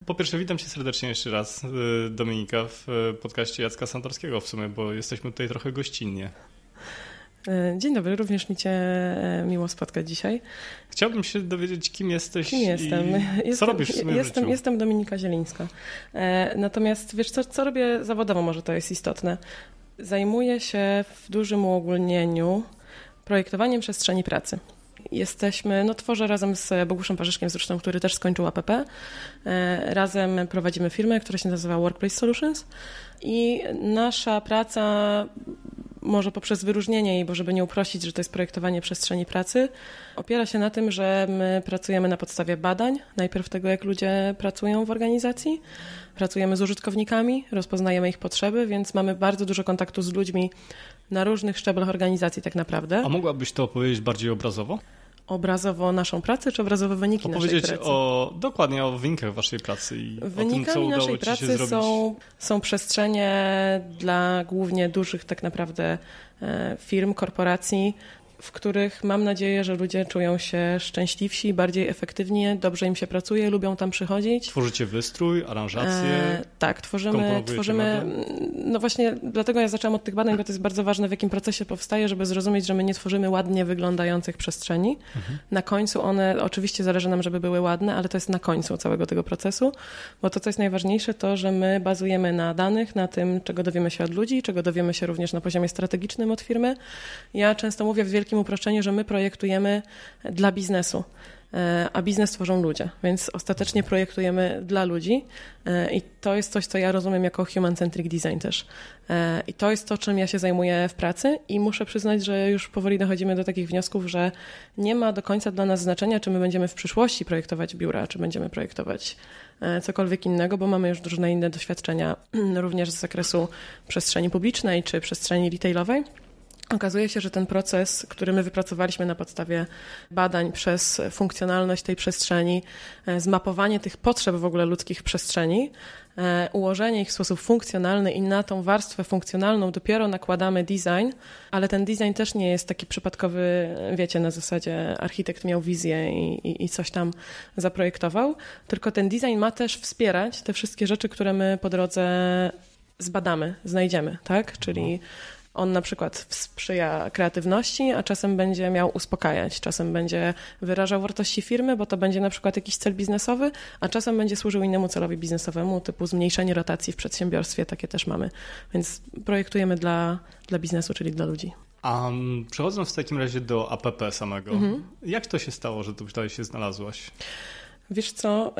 po pierwsze witam cię serdecznie jeszcze raz, Dominika, w podcaście Jacka Santorskiego w sumie, bo jesteśmy tutaj trochę gościnnie. Dzień dobry, również mi cię miło spotkać dzisiaj. Chciałbym się dowiedzieć, kim jesteś kim jestem. I co robisz w sumie w życiu. Jestem Dominika Zielińska. Natomiast wiesz co robię zawodowo, może to jest istotne. Zajmuję się w dużym uogólnieniu projektowaniem przestrzeni pracy. Tworzę razem z Boguszem Parzyszkiem zresztą, który też skończył APP. Razem prowadzimy firmę, która się nazywa Workplace Solutions i nasza praca, może poprzez wyróżnienie jej, bo żeby nie uprościć, że to jest projektowanie przestrzeni pracy, opiera się na tym, że my pracujemy na podstawie badań, najpierw tego, jak ludzie pracują w organizacji, pracujemy z użytkownikami, rozpoznajemy ich potrzeby, więc mamy bardzo dużo kontaktu z ludźmi na różnych szczeblach organizacji tak naprawdę. A mogłabyś to opowiedzieć bardziej obrazowo? Obrazowo naszą pracę, czy obrazowo wyniki naszej pracy? Dokładnie o wynikach waszej pracy i wynikami o tym, co udało naszej ci pracy się zrobić. są przestrzenie dla głównie dużych tak naprawdę firm, korporacji, w których mam nadzieję, że ludzie czują się szczęśliwsi, bardziej efektywnie, dobrze im się pracuje, lubią tam przychodzić. Tworzycie wystrój, aranżację? Tak, tworzymy. No właśnie, dlatego ja zaczęłam od tych badań, bo to jest bardzo ważne, w jakim procesie powstaje, żeby zrozumieć, że my nie tworzymy ładnie wyglądających przestrzeni. Na końcu one, oczywiście zależy nam, żeby były ładne, ale to jest na końcu całego tego procesu, bo to, co jest najważniejsze, to, że my bazujemy na danych, na tym, czego dowiemy się od ludzi, czego dowiemy się również na poziomie strategicznym od firmy. Ja często mówię w wielkim uproszczeniu, że my projektujemy dla biznesu, a biznes tworzą ludzie, więc ostatecznie projektujemy dla ludzi i to jest coś, co ja rozumiem jako human-centric design też. I to jest to, czym ja się zajmuję w pracy i muszę przyznać, że już powoli dochodzimy do takich wniosków, że nie ma do końca dla nas znaczenia, czy my będziemy w przyszłości projektować biura, czy będziemy projektować cokolwiek innego, bo mamy już różne inne doświadczenia również z zakresu przestrzeni publicznej czy przestrzeni retailowej. Okazuje się, że ten proces, który my wypracowaliśmy na podstawie badań przez funkcjonalność tej przestrzeni, zmapowanie tych potrzeb w ogóle ludzkich przestrzeni, ułożenie ich w sposób funkcjonalny i na tą warstwę funkcjonalną dopiero nakładamy design, ale ten design też nie jest taki przypadkowy, wiecie, na zasadzie architekt miał wizję i coś tam zaprojektował, tylko ten design ma też wspierać te wszystkie rzeczy, które my po drodze zbadamy, znajdziemy, tak? Czyli on na przykład sprzyja kreatywności, a czasem będzie miał uspokajać, czasem będzie wyrażał wartości firmy, bo to będzie na przykład jakiś cel biznesowy, a czasem będzie służył innemu celowi biznesowemu, typu zmniejszenie rotacji w przedsiębiorstwie, takie też mamy. Więc projektujemy dla biznesu, czyli dla ludzi. A przechodząc w takim razie do APP samego, jak to się stało, że tutaj się znalazłaś? Wiesz co,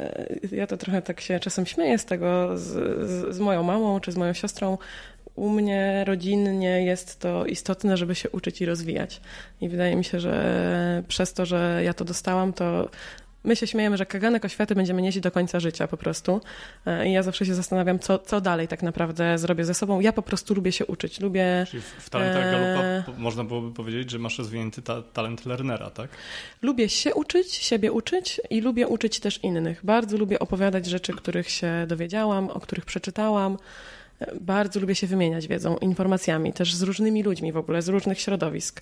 ja to trochę tak się czasem śmieję z tego, z moją mamą czy z moją siostrą. U mnie rodzinnie jest to istotne, żeby się uczyć i rozwijać. I wydaje mi się, że przez to, że ja to dostałam, to my się śmiejemy, że kaganek oświaty będziemy nieść do końca życia po prostu. I ja zawsze się zastanawiam, co dalej tak naprawdę zrobię ze sobą. Ja po prostu lubię się uczyć. Czyli w talentach Galupa można byłoby powiedzieć, że masz rozwinięty talent learnera, tak? Lubię się uczyć, siebie uczyć i lubię uczyć też innych. Bardzo lubię opowiadać rzeczy, których się dowiedziałam, o których przeczytałam. Bardzo lubię się wymieniać wiedzą, informacjami, też z różnymi ludźmi w ogóle, z różnych środowisk.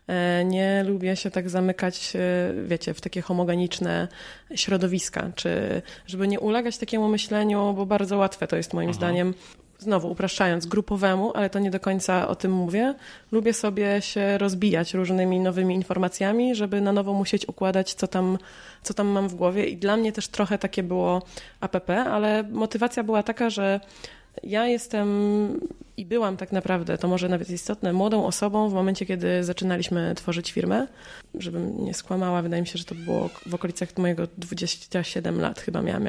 Nie lubię się tak zamykać, wiecie, w takie homogeniczne środowiska, czy żeby nie ulegać takiemu myśleniu, bo bardzo łatwe to jest moim zdaniem, znowu upraszczając, grupowemu, ale to nie do końca o tym mówię. Lubię sobie się rozbijać różnymi nowymi informacjami, żeby na nowo musieć układać, co tam mam w głowie i dla mnie też trochę takie było APP, ale motywacja była taka, że ja jestem i byłam tak naprawdę, to może nawet istotne, młodą osobą w momencie, kiedy zaczynaliśmy tworzyć firmę. Żebym nie skłamała, wydaje mi się, że to było w okolicach mojego 27 lat chyba miałam,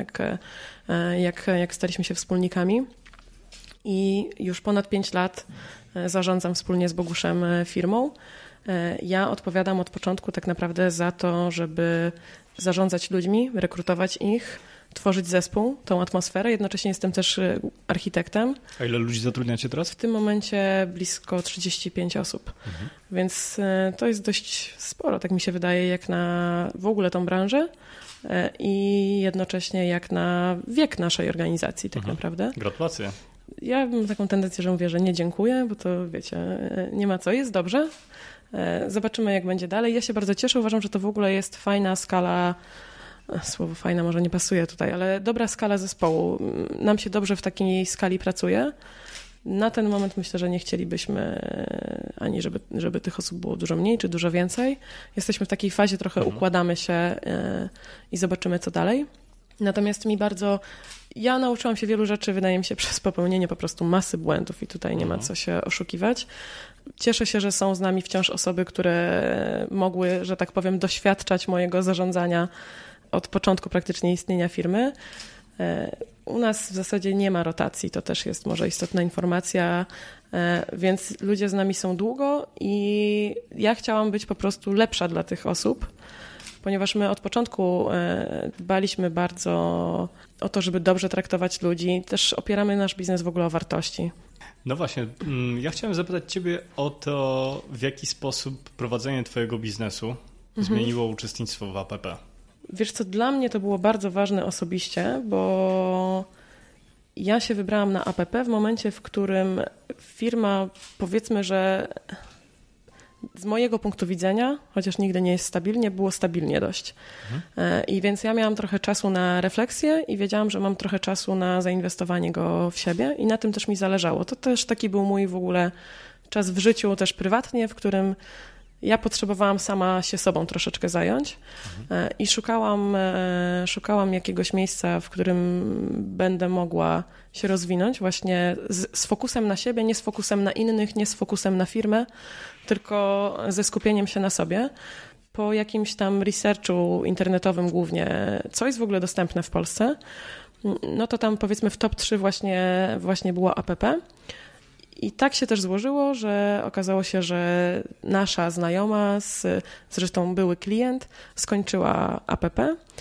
jak staliśmy się wspólnikami. I już ponad 5 lat zarządzam wspólnie z Boguszem firmą. Ja odpowiadam od początku tak naprawdę za to, żeby zarządzać ludźmi, rekrutować ich, tworzyć zespół, tą atmosferę. Jednocześnie jestem też architektem. A ile ludzi zatrudniacie teraz? W tym momencie blisko 35 osób. Więc to jest dość sporo, tak mi się wydaje, jak na w ogóle tą branżę i jednocześnie jak na wiek naszej organizacji tak naprawdę. Gratulacje. Ja mam taką tendencję, że mówię, że nie dziękuję, bo to wiecie, nie ma co, jest dobrze. Zobaczymy, jak będzie dalej. Ja się bardzo cieszę, uważam, że to w ogóle jest fajna skala słowo fajna może nie pasuje tutaj, ale dobra skala zespołu. Nam się dobrze w takiej skali pracuje. Na ten moment myślę, że nie chcielibyśmy ani żeby tych osób było dużo mniej, czy dużo więcej. Jesteśmy w takiej fazie, trochę układamy się i zobaczymy, co dalej. Natomiast ja nauczyłam się wielu rzeczy, wydaje mi się, przez popełnienie po prostu masy błędów i tutaj nie ma co się oszukiwać. Cieszę się, że są z nami wciąż osoby, które mogły, że tak powiem, doświadczać mojego zarządzania od początku praktycznie istnienia firmy. U nas w zasadzie nie ma rotacji, to też jest może istotna informacja, więc ludzie z nami są długo i ja chciałam być po prostu lepsza dla tych osób, ponieważ my od początku dbaliśmy bardzo o to, żeby dobrze traktować ludzi. Też opieramy nasz biznes w ogóle o wartości. No właśnie, ja chciałem zapytać Ciebie o to, w jaki sposób prowadzenie Twojego biznesu zmieniło uczestnictwo w APP. Wiesz co, dla mnie to było bardzo ważne osobiście, bo ja się wybrałam na APP w momencie, w którym firma, powiedzmy, że z mojego punktu widzenia, chociaż nigdy nie jest stabilnie, było stabilnie dość. I więc ja miałam trochę czasu na refleksję i wiedziałam, że mam trochę czasu na zainwestowanie go w siebie i na tym też mi zależało. To też taki był mój w ogóle czas w życiu, też prywatnie, w którym ja potrzebowałam sama się sobą troszeczkę zająć i szukałam jakiegoś miejsca, w którym będę mogła się rozwinąć właśnie z fokusem na siebie, nie z fokusem na innych, nie z fokusem na firmę, tylko ze skupieniem się na sobie. Po jakimś tam researchu internetowym głównie, co jest w ogóle dostępne w Polsce, no to tam powiedzmy w top 3 właśnie było APP. I tak się też złożyło, że okazało się, że nasza znajoma, zresztą były klient, skończyła APP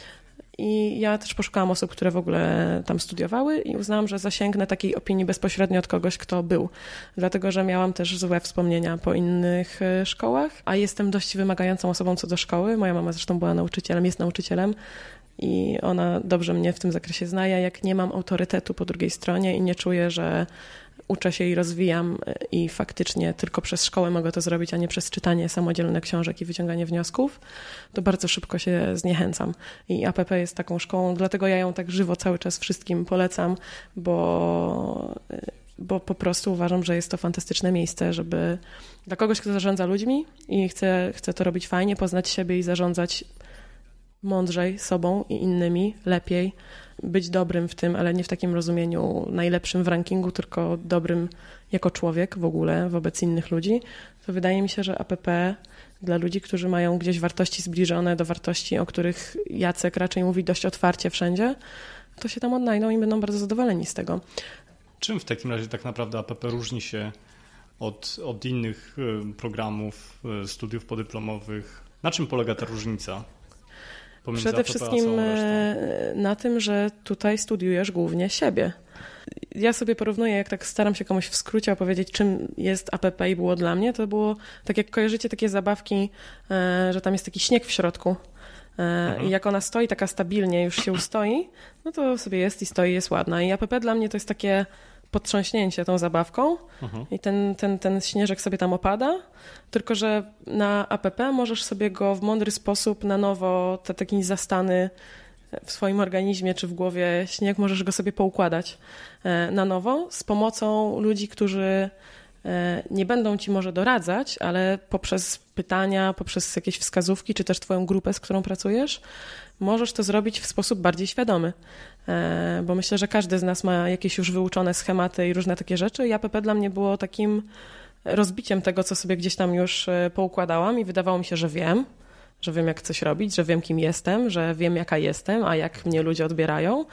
i ja też poszukałam osób, które w ogóle tam studiowały i uznałam, że zasięgnę takiej opinii bezpośrednio od kogoś, kto był. Dlatego, że miałam też złe wspomnienia po innych szkołach, a jestem dość wymagającą osobą co do szkoły. Moja mama zresztą była nauczycielem, jest nauczycielem i ona dobrze mnie w tym zakresie zna. Ja jak nie mam autorytetu po drugiej stronie i nie czuję, że uczę się i rozwijam i faktycznie tylko przez szkołę mogę to zrobić, a nie przez czytanie samodzielnych książek i wyciąganie wniosków, to bardzo szybko się zniechęcam. I APP jest taką szkołą, dlatego ja ją tak żywo cały czas wszystkim polecam, bo po prostu uważam, że jest to fantastyczne miejsce, żeby dla kogoś, kto zarządza ludźmi i chce to robić fajnie, poznać siebie i zarządzać mądrzej sobą i innymi, lepiej, być dobrym w tym, ale nie w takim rozumieniu najlepszym w rankingu, tylko dobrym jako człowiek w ogóle wobec innych ludzi, to wydaje mi się, że APP dla ludzi, którzy mają gdzieś wartości zbliżone do wartości, o których Jacek raczej mówi dość otwarcie wszędzie, to się tam odnajdą i będą bardzo zadowoleni z tego. Czym w takim razie tak naprawdę APP różni się od innych programów, studiów podyplomowych? Na czym polega ta różnica? Przede wszystkim na tym, że tutaj studiujesz głównie siebie. Ja sobie porównuję, jak tak staram się komuś w skrócie opowiedzieć, czym jest APP i było dla mnie, to było tak jak kojarzycie takie zabawki, że tam jest taki śnieg w środku i jak ona stoi taka stabilnie, już się ustoi, no to sobie jest i stoi, jest ładna. I APP dla mnie to jest takie podtrząśnięcie tą zabawką i ten śnieżek sobie tam opada, tylko że na APP możesz sobie go w mądry sposób na nowo, te taki zastany w swoim organizmie czy w głowie śnieg, możesz go sobie poukładać na nowo z pomocą ludzi, którzy nie będą ci może doradzać, ale poprzez pytania, poprzez jakieś wskazówki, czy też twoją grupę, z którą pracujesz, możesz to zrobić w sposób bardziej świadomy. Bo myślę, że każdy z nas ma jakieś już wyuczone schematy i różne takie rzeczy i APP dla mnie było takim rozbiciem tego, co sobie gdzieś tam już poukładałam i wydawało mi się, że wiem jak coś robić, że wiem, kim jestem, że wiem, jaka jestem, a jak mnie ludzie odbierają.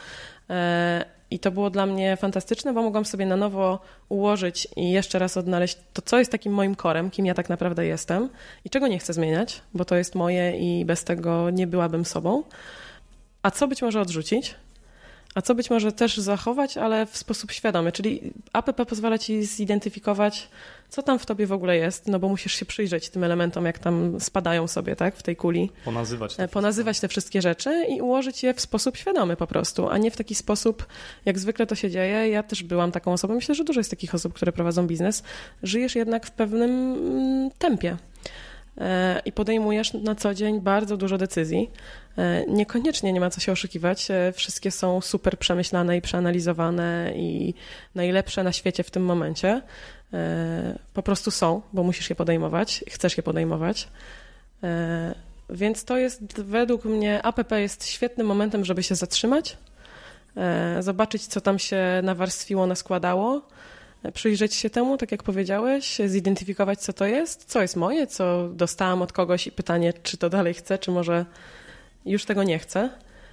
I to było dla mnie fantastyczne, bo mogłam sobie na nowo ułożyć i jeszcze raz odnaleźć to, co jest takim moim korem, kim ja tak naprawdę jestem i czego nie chcę zmieniać, bo to jest moje i bez tego nie byłabym sobą. A co być może odrzucić, a co być może też zachować, ale w sposób świadomy. Czyli APP pozwala ci zidentyfikować, co tam w tobie w ogóle jest, no bo musisz się przyjrzeć tym elementom, jak tam spadają sobie, tak, w tej kuli. Ponazywać te wszystkie rzeczy i ułożyć je w sposób świadomy po prostu, a nie w taki sposób, jak zwykle to się dzieje. Ja też byłam taką osobą. Myślę, że dużo jest takich osób, które prowadzą biznes. Żyjesz jednak w pewnym tempie. i podejmujesz na co dzień bardzo dużo decyzji. Niekoniecznie nie ma co się oszukiwać. Wszystkie są super przemyślane i przeanalizowane i najlepsze na świecie w tym momencie. Po prostu są, bo musisz je podejmować, chcesz je podejmować. Więc to jest według mnie, APP jest świetnym momentem, żeby się zatrzymać, zobaczyć, co tam się nawarstwiło, naskładało, przyjrzeć się temu, tak jak powiedziałeś, zidentyfikować, co jest moje, co dostałam od kogoś i pytanie, czy to dalej chcę, czy może już tego nie chcę.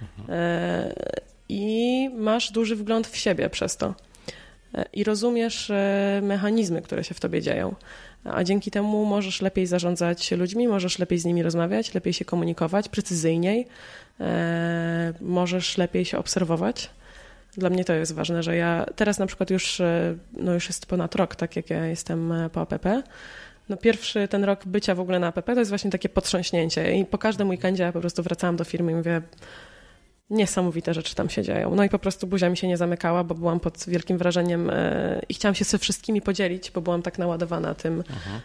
I masz duży wgląd w siebie przez to. I rozumiesz mechanizmy, które się w tobie dzieją. A dzięki temu możesz lepiej zarządzać ludźmi, możesz lepiej z nimi rozmawiać, lepiej się komunikować, precyzyjniej, możesz lepiej się obserwować. Dla mnie to jest ważne, że ja teraz na przykład już jest ponad rok, tak jak ja jestem po APP. Pierwszy ten rok bycia w ogóle na APP to jest właśnie takie potrząśnięcie i po każdym weekendzie ja po prostu wracałam do firmy i mówię, niesamowite rzeczy tam się dzieją. I po prostu buzia mi się nie zamykała, bo byłam pod wielkim wrażeniem i chciałam się ze wszystkimi podzielić, bo byłam tak naładowana tym,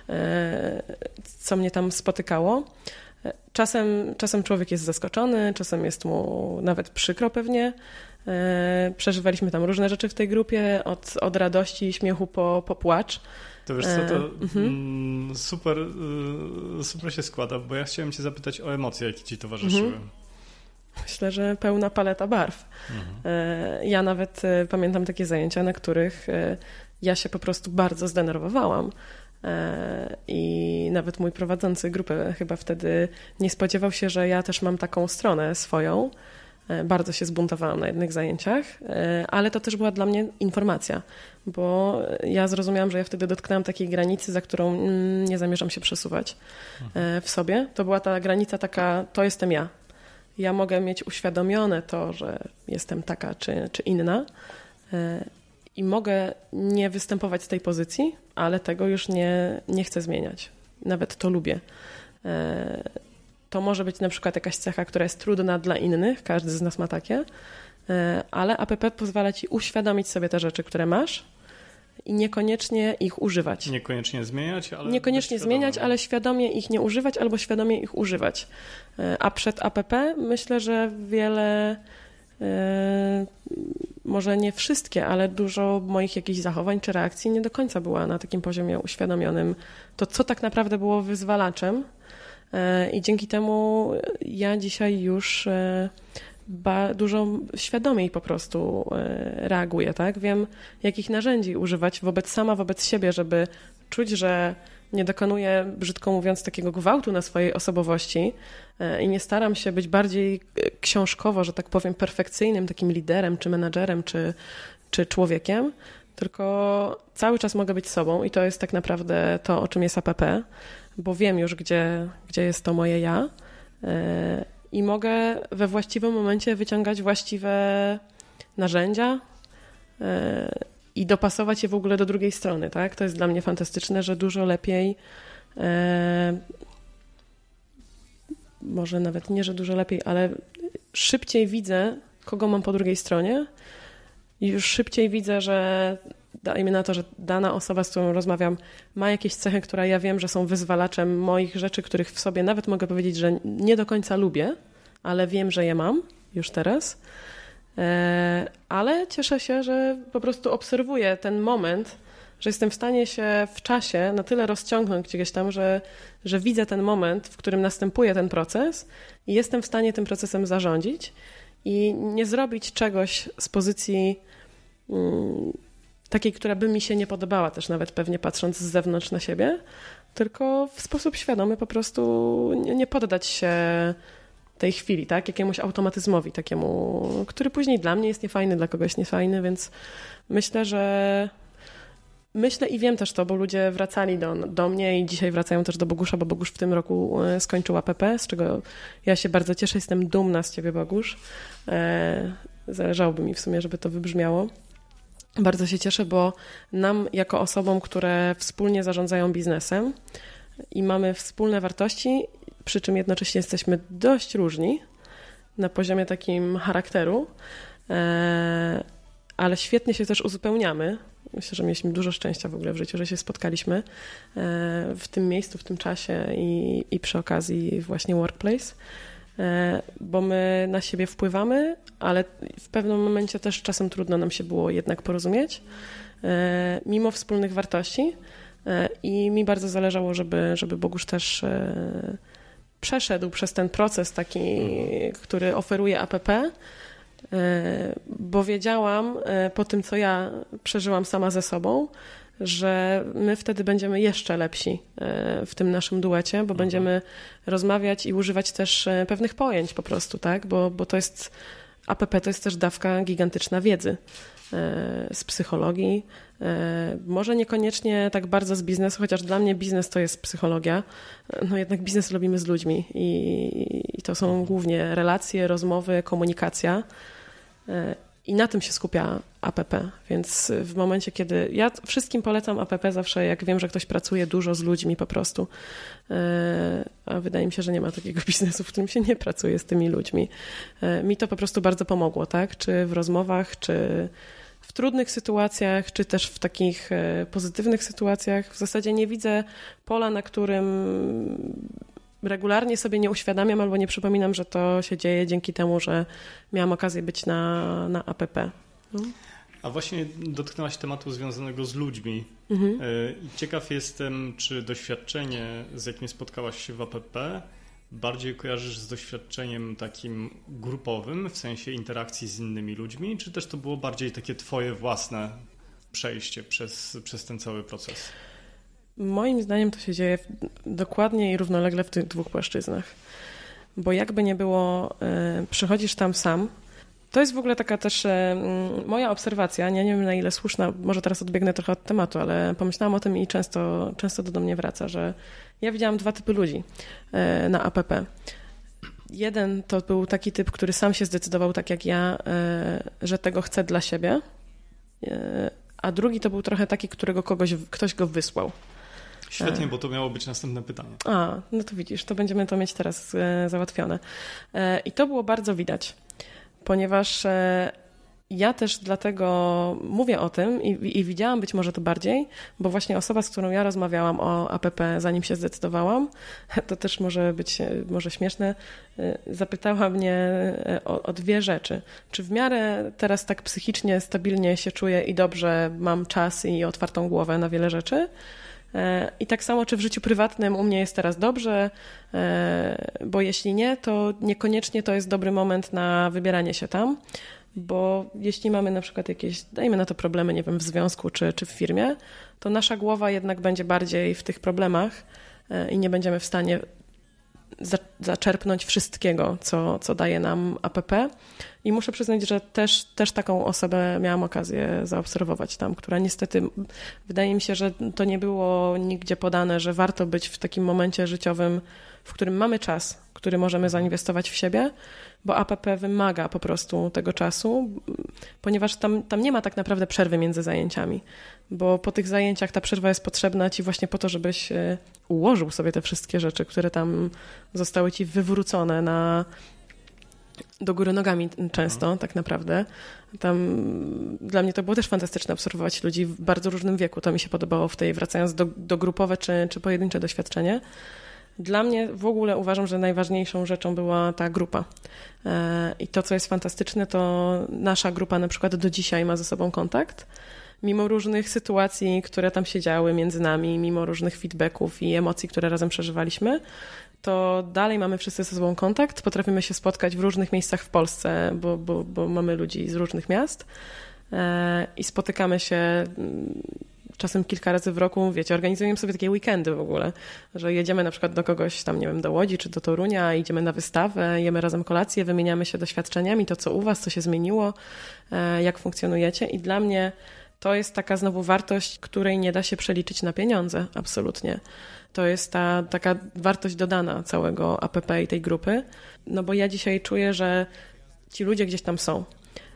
co mnie tam spotykało. Czasem człowiek jest zaskoczony, czasem jest mu nawet przykro pewnie. Przeżywaliśmy tam różne rzeczy w tej grupie, od radości i śmiechu po płacz. To wiesz co, to super się składa, bo ja chciałem cię zapytać o emocje, jakie ci towarzyszyły. Myślę, że pełna paleta barw. Ja nawet pamiętam takie zajęcia, na których ja się po prostu bardzo zdenerwowałam. I nawet mój prowadzący grupę chyba wtedy nie spodziewał się, że ja też mam taką stronę swoją. Bardzo się zbuntowałam na jednych zajęciach, ale to też była dla mnie informacja, bo ja zrozumiałam, że ja wtedy dotknęłam takiej granicy, za którą nie zamierzam się przesuwać w sobie. To była ta granica taka, to jestem ja. Ja mogę mieć uświadomione to, że jestem taka czy inna i mogę nie występować z tej pozycji, ale tego już nie chcę zmieniać. Nawet to lubię. To może być na przykład jakaś cecha, która jest trudna dla innych, każdy z nas ma takie, ale APP pozwala ci uświadomić sobie te rzeczy, które masz i niekoniecznie ich używać. Niekoniecznie zmieniać, ale... Niekoniecznie zmieniać, ale świadomie ich nie używać albo świadomie ich używać. A przed APP myślę, że wiele, może nie wszystkie, ale dużo moich jakichś zachowań czy reakcji nie do końca była na takim poziomie uświadomionym. To, co tak naprawdę było wyzwalaczem, i dzięki temu ja dzisiaj już dużo świadomiej po prostu reaguję, tak? Wiem, jakich narzędzi używać wobec siebie, żeby czuć, że nie dokonuję, brzydko mówiąc, takiego gwałtu na swojej osobowości i nie staram się być bardziej książkowo, że tak powiem, perfekcyjnym takim liderem, czy menadżerem, czy człowiekiem, tylko cały czas mogę być sobą i to jest tak naprawdę to, o czym jest APP, bo wiem już, gdzie jest to moje ja i mogę we właściwym momencie wyciągać właściwe narzędzia i dopasować je w ogóle do drugiej strony, tak? To jest dla mnie fantastyczne, że dużo lepiej, może nawet nie, że dużo lepiej, ale szybciej widzę, kogo mam po drugiej stronie i już szybciej widzę, że dajmy na to, że dana osoba, z którą rozmawiam, ma jakieś cechy, które ja wiem, że są wyzwalaczem moich rzeczy, których w sobie nawet mogę powiedzieć, że nie do końca lubię, ale wiem, że je mam już teraz. Ale cieszę się, że po prostu obserwuję ten moment, że jestem w stanie się w czasie na tyle rozciągnąć gdzieś tam, że widzę ten moment, w którym następuje ten proces i jestem w stanie tym procesem zarządzić i nie zrobić czegoś z pozycji takiej, która by mi się nie podobała, też nawet pewnie patrząc z zewnątrz na siebie, tylko w sposób świadomy po prostu nie poddać się tej chwili, tak? Jakiemuś automatyzmowi takiemu, który później dla mnie jest niefajny, dla kogoś niefajny, więc myślę i wiem też to, bo ludzie wracali do mnie i dzisiaj wracają też do Bogusza, bo Bogusz w tym roku skończył APP, z czego ja się bardzo cieszę, jestem dumna z ciebie, Bogusz. Zależałoby mi w sumie, żeby to wybrzmiało. Bardzo się cieszę, bo nam jako osobom, które wspólnie zarządzają biznesem i mamy wspólne wartości, przy czym jednocześnie jesteśmy dość różni na poziomie takim charakteru, ale świetnie się też uzupełniamy. Myślę, że mieliśmy dużo szczęścia w ogóle w życiu, że się spotkaliśmy w tym miejscu, w tym czasie i przy okazji właśnie Workplace, bo my na siebie wpływamy, ale w pewnym momencie też czasem trudno nam się było jednak porozumieć, mimo wspólnych wartości i mi bardzo zależało, żeby Bogusz też przeszedł przez ten proces taki, który oferuje APP, bo wiedziałam po tym, co ja przeżyłam sama ze sobą, że my wtedy będziemy jeszcze lepsi w tym naszym duecie, bo będziemy rozmawiać i używać też pewnych pojęć po prostu, tak? Bo to jest APP, to jest też dawka gigantyczna wiedzy z psychologii, może niekoniecznie tak bardzo z biznesu, chociaż dla mnie biznes to jest psychologia, no jednak biznes robimy z ludźmi i to są głównie relacje, rozmowy, komunikacja i na tym się skupia APP, więc w momencie, kiedy ja wszystkim polecam APP zawsze, jak wiem, że ktoś pracuje dużo z ludźmi po prostu, a wydaje mi się, że nie ma takiego biznesu, w którym się nie pracuje z tymi ludźmi. Mi to po prostu bardzo pomogło, tak? Czy w rozmowach, czy w trudnych sytuacjach, czy też w takich pozytywnych sytuacjach. W zasadzie nie widzę pola, na którym regularnie sobie nie uświadamiam albo nie przypominam, że to się dzieje dzięki temu, że miałam okazję być na APP. No. A właśnie dotknęłaś tematu związanego z ludźmi. Ciekaw jestem, czy doświadczenie, z jakim spotkałaś się w APP, bardziej kojarzysz z doświadczeniem takim grupowym, w sensie interakcji z innymi ludźmi, czy też to było bardziej takie twoje własne przejście przez ten cały proces? Moim zdaniem to się dzieje dokładnie i równolegle w tych dwóch płaszczyznach. Bo jakby nie było, przychodzisz tam sam. To jest w ogóle taka też moja obserwacja, nie wiem na ile słuszna, może teraz odbiegnę trochę od tematu, ale pomyślałam o tym i często to do mnie wraca, że ja widziałam dwa typy ludzi na APP. Jeden to był taki typ, który sam się zdecydował tak jak ja, że tego chce dla siebie, a drugi to był trochę taki, którego ktoś go wysłał. Świetnie, bo to miało być następne pytanie. No to widzisz, to będziemy to mieć teraz załatwione. I to było bardzo widać, ponieważ ja też dlatego mówię o tym i widziałam być może to bardziej, bo właśnie osoba, z którą ja rozmawiałam o APP, zanim się zdecydowałam, to też może być śmieszne, zapytała mnie o dwie rzeczy. Czy w miarę teraz tak psychicznie, stabilnie się czuję i dobrze mam czas i otwartą głowę na wiele rzeczy? I tak samo, czy w życiu prywatnym u mnie jest teraz dobrze, bo jeśli nie, to niekoniecznie to jest dobry moment na wybieranie się tam, bo jeśli mamy na przykład jakieś, dajmy na to problemy, nie wiem, w związku czy w firmie, to nasza głowa jednak będzie bardziej w tych problemach i nie będziemy w stanie zaczerpnąć wszystkiego, co daje nam APP. I muszę przyznać, że też taką osobę miałam okazję zaobserwować tam, która niestety, wydaje mi się, że to nie było nigdzie podane, że warto być w takim momencie życiowym, w którym mamy czas, który możemy zainwestować w siebie, bo APP wymaga po prostu tego czasu, ponieważ tam nie ma tak naprawdę przerwy między zajęciami, bo po tych zajęciach ta przerwa jest potrzebna ci właśnie po to, żebyś ułożył sobie te wszystkie rzeczy, które tam zostały ci wywrócone do góry nogami często, tak naprawdę. Tam dla mnie to było też fantastyczne obserwować ludzi w bardzo różnym wieku. To mi się podobało wracając do grupowe czy pojedyncze doświadczenie. Dla mnie w ogóle uważam, że najważniejszą rzeczą była ta grupa. I to, co jest fantastyczne, to nasza grupa na przykład do dzisiaj ma ze sobą kontakt. Mimo różnych sytuacji, które tam się działy między nami, mimo różnych feedbacków i emocji, które razem przeżywaliśmy, to dalej mamy wszyscy ze sobą kontakt. Potrafimy się spotkać w różnych miejscach w Polsce, bo mamy ludzi z różnych miast i spotykamy się czasem kilka razy w roku, wiecie, organizujemy sobie takie weekendy w ogóle, że jedziemy na przykład do kogoś tam, nie wiem, do Łodzi czy do Torunia, idziemy na wystawę, jemy razem kolację, wymieniamy się doświadczeniami, to co u was, co się zmieniło, jak funkcjonujecie i dla mnie to jest taka znowu wartość, której nie da się przeliczyć na pieniądze, absolutnie. To jest ta taka wartość dodana całego APP i tej grupy, no bo ja dzisiaj czuję, że ci ludzie gdzieś tam są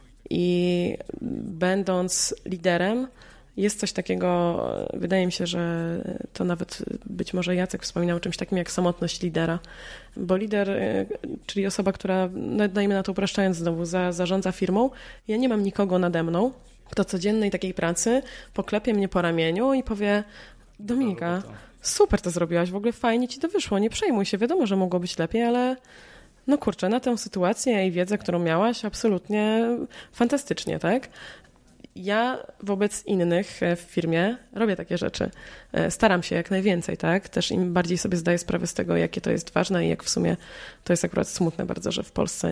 i będąc liderem jest coś takiego, wydaje mi się, że to nawet być może Jacek wspominał o czymś takim jak samotność lidera, bo lider, czyli osoba, która, dajmy na to upraszczając znowu, zarządza firmą, ja nie mam nikogo nade mną, kto codziennej takiej pracy poklepie mnie po ramieniu i powie: Dominika, super to zrobiłaś, w ogóle fajnie ci to wyszło, nie przejmuj się, wiadomo, że mogło być lepiej, ale no kurczę, na tę sytuację i wiedzę, którą miałaś, absolutnie fantastycznie, tak? Ja wobec innych w firmie robię takie rzeczy. Staram się jak najwięcej, tak? Też im bardziej sobie zdaję sprawę z tego, jakie to jest ważne i jak w sumie to jest akurat smutne bardzo, że w Polsce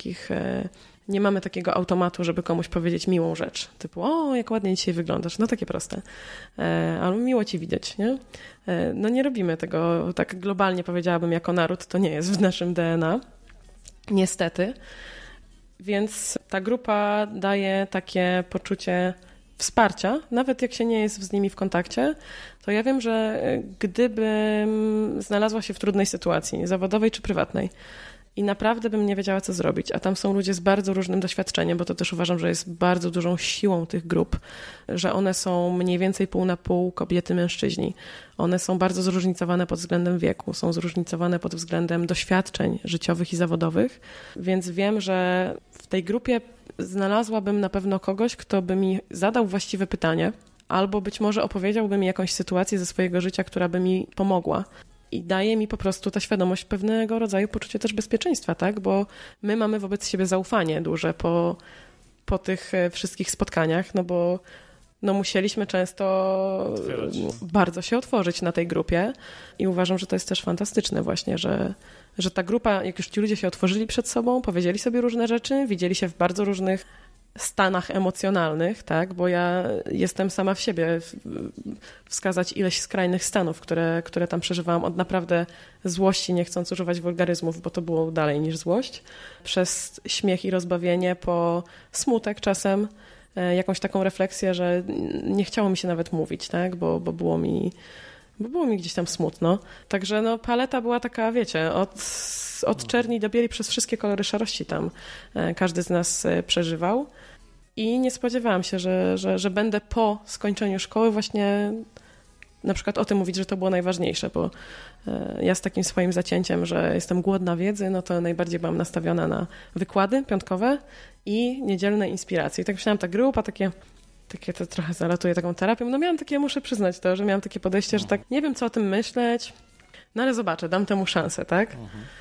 nie mamy takiego automatu, żeby komuś powiedzieć miłą rzecz. Typu: o, jak ładnie dzisiaj wyglądasz. No takie proste. Ale miło ci widzieć, nie? No nie robimy tego tak globalnie, powiedziałabym, jako naród. To nie jest w naszym DNA. Niestety. Więc ta grupa daje takie poczucie wsparcia, nawet jak się nie jest z nimi w kontakcie, to ja wiem, że gdybym znalazła się w trudnej sytuacji, zawodowej czy prywatnej, i naprawdę bym nie wiedziała, co zrobić, a tam są ludzie z bardzo różnym doświadczeniem, bo to też uważam, że jest bardzo dużą siłą tych grup, że one są mniej więcej pół na pół kobiety, mężczyźni. One są bardzo zróżnicowane pod względem wieku, są zróżnicowane pod względem doświadczeń życiowych i zawodowych, więc wiem, że w tej grupie znalazłabym na pewno kogoś, kto by mi zadał właściwe pytanie, albo być może opowiedziałby mi jakąś sytuację ze swojego życia, która by mi pomogła. I daje mi po prostu ta świadomość pewnego rodzaju poczucie też bezpieczeństwa, tak? Bo my mamy wobec siebie zaufanie duże po tych wszystkich spotkaniach, no bo musieliśmy często bardzo się otworzyć na tej grupie i uważam, że to jest też fantastyczne właśnie, że ta grupa, jak już ci ludzie się otworzyli przed sobą, powiedzieli sobie różne rzeczy, widzieli się w bardzo różnych stanach emocjonalnych, tak, bo ja jestem sama w siebie wskazać ileś skrajnych stanów, które tam przeżywałam, od naprawdę złości, nie chcąc używać wulgaryzmów, bo to było dalej niż złość, przez śmiech i rozbawienie, po smutek czasem, jakąś taką refleksję, że nie chciało mi się nawet mówić, tak, bo było mi gdzieś tam smutno. Także paleta była taka, wiecie, od czerni do bieli przez wszystkie kolory szarości tam każdy z nas przeżywał. I nie spodziewałam się, że będę po skończeniu szkoły właśnie na przykład o tym mówić, że to było najważniejsze, bo ja z takim swoim zacięciem, że jestem głodna wiedzy, no to najbardziej byłam nastawiona na wykłady piątkowe i niedzielne inspiracje. I tak myślałam, ta grupa, takie to trochę zalatuje taką terapią. No miałam takie, muszę przyznać to, że miałam takie podejście, że tak nie wiem, co o tym myśleć, no ale zobaczę, dam temu szansę, tak?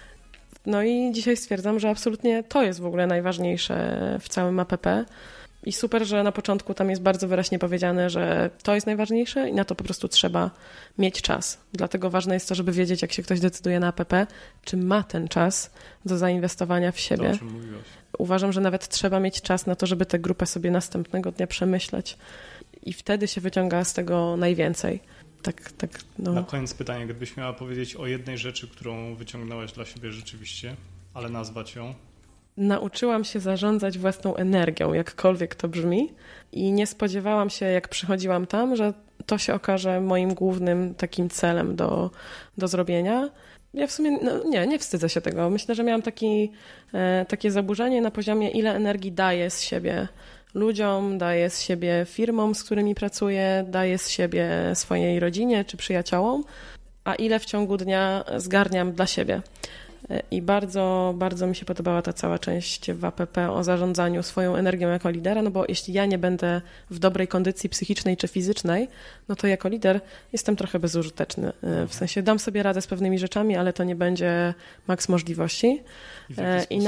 No i dzisiaj stwierdzam, że absolutnie to jest w ogóle najważniejsze w całym APP. I super, że na początku tam jest bardzo wyraźnie powiedziane, że to jest najważniejsze i na to po prostu trzeba mieć czas. Dlatego ważne jest to, żeby wiedzieć, jak się ktoś decyduje na APP, czy ma ten czas do zainwestowania w siebie. To, o czym mówiłaś. Uważam, że nawet trzeba mieć czas na to, żeby tę grupę sobie następnego dnia przemyśleć. I wtedy się wyciąga z tego najwięcej. Tak, no. Na koniec pytanie, gdybyś miała powiedzieć o jednej rzeczy, którą wyciągnęłaś dla siebie rzeczywiście, ale nazwać ją? Nauczyłam się zarządzać własną energią, jakkolwiek to brzmi, i nie spodziewałam się, jak przychodziłam tam, że to się okaże moim głównym takim celem do zrobienia. Ja w sumie nie wstydzę się tego. Myślę, że miałam takie zaburzenie na poziomie, ile energii daję z siebie ludziom, daję z siebie firmom, z którymi pracuję, daję z siebie swojej rodzinie czy przyjaciołom, a ile w ciągu dnia zgarniam dla siebie. I bardzo, bardzo mi się podobała ta cała część w APP o zarządzaniu swoją energią jako lidera, no bo jeśli ja nie będę w dobrej kondycji psychicznej czy fizycznej, no to jako lider jestem trochę bezużyteczny. W sensie dam sobie radę z pewnymi rzeczami, ale to nie będzie maks możliwości. I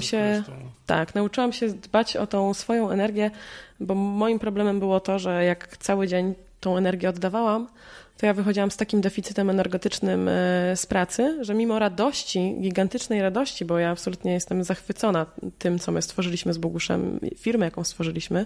nauczyłam się dbać o tą swoją energię, bo moim problemem było to, że jak cały dzień tą energię oddawałam, to ja wychodziłam z takim deficytem energetycznym z pracy, że mimo radości, gigantycznej radości, bo ja absolutnie jestem zachwycona tym, co my stworzyliśmy z Boguszem, firmę, jaką stworzyliśmy,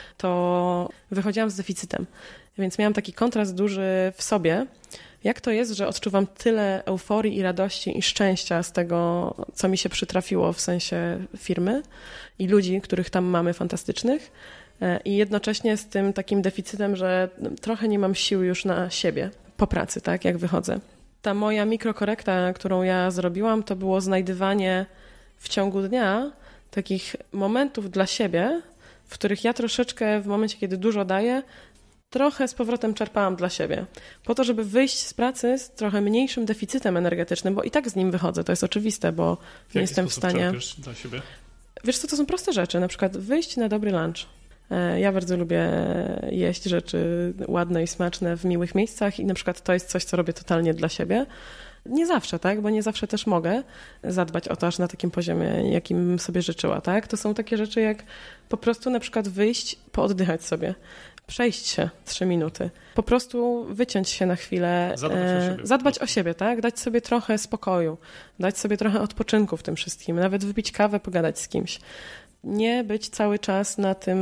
to wychodziłam z deficytem. Więc miałam taki kontrast duży w sobie. Jak to jest, że odczuwam tyle euforii i radości i szczęścia z tego, co mi się przytrafiło w sensie firmy i ludzi, których tam mamy fantastycznych, i jednocześnie z tym takim deficytem, że trochę nie mam sił już na siebie po pracy, tak, jak wychodzę. Ta moja mikrokorekta, którą ja zrobiłam, to było znajdywanie w ciągu dnia takich momentów dla siebie, w których ja troszeczkę w momencie, kiedy dużo daję, trochę z powrotem czerpałam dla siebie. Po to, żeby wyjść z pracy z trochę mniejszym deficytem energetycznym, bo i tak z nim wychodzę, to jest oczywiste, bo nie jestem w stanie... Dla siebie? Wiesz co, to są proste rzeczy, na przykład wyjść na dobry lunch, Ja bardzo lubię jeść rzeczy ładne i smaczne w miłych miejscach i na przykład to jest coś, co robię totalnie dla siebie. Nie zawsze, tak? Bo nie zawsze też mogę zadbać o to aż na takim poziomie, jakim bym sobie życzyła, tak? To są takie rzeczy jak po prostu na przykład wyjść, pooddychać sobie, przejść się 3 minuty, po prostu wyciąć się na chwilę, zadbać o siebie, tak? Dać sobie trochę spokoju, dać sobie trochę odpoczynku w tym wszystkim, nawet wypić kawę, pogadać z kimś. Nie być cały czas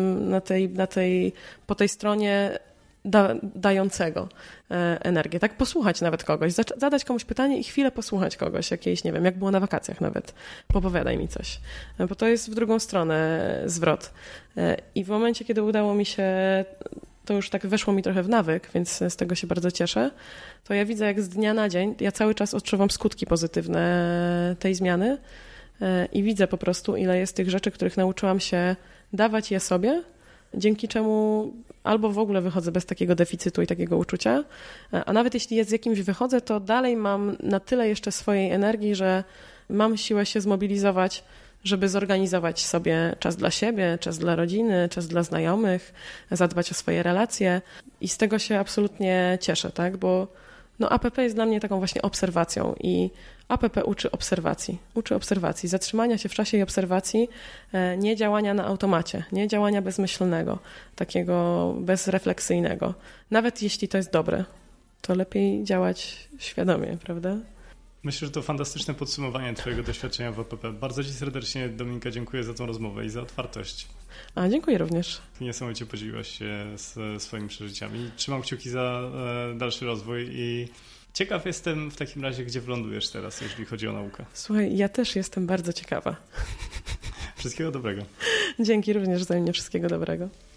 po tej stronie dającego energię, tak? Posłuchać nawet kogoś, zadać komuś pytanie i chwilę posłuchać kogoś, jakiejś, nie wiem, jak było na wakacjach nawet. Popowiadaj mi coś. Bo to jest w drugą stronę zwrot. I w momencie, kiedy udało mi się, to już tak weszło mi trochę w nawyk, więc z tego się bardzo cieszę, to ja widzę, jak z dnia na dzień, ja cały czas odczuwam skutki pozytywne tej zmiany i widzę po prostu, ile jest tych rzeczy, których nauczyłam się dawać je sobie, dzięki czemu albo w ogóle wychodzę bez takiego deficytu i takiego uczucia, a nawet jeśli z jakimś wychodzę, to dalej mam na tyle jeszcze swojej energii, że mam siłę się zmobilizować, żeby zorganizować sobie czas dla siebie, czas dla rodziny, czas dla znajomych, zadbać o swoje relacje i z tego się absolutnie cieszę, tak? Bo APP jest dla mnie taką właśnie obserwacją i APP uczy obserwacji, zatrzymania się w czasie i obserwacji, nie działania na automacie, nie działania bezmyślnego, takiego bezrefleksyjnego. Nawet jeśli to jest dobre, to lepiej działać świadomie, prawda? Myślę, że to fantastyczne podsumowanie Twojego doświadczenia w APP. Bardzo Ci serdecznie, Dominika, dziękuję za tą rozmowę i za otwartość. Dziękuję również. Niesamowicie podzieliłaś się swoimi przeżyciami. Trzymam kciuki za dalszy rozwój i ciekaw jestem w takim razie, gdzie wylądujesz teraz, jeżeli chodzi o naukę. Słuchaj, ja też jestem bardzo ciekawa. Wszystkiego dobrego. Dzięki również wzajemnie, wszystkiego dobrego.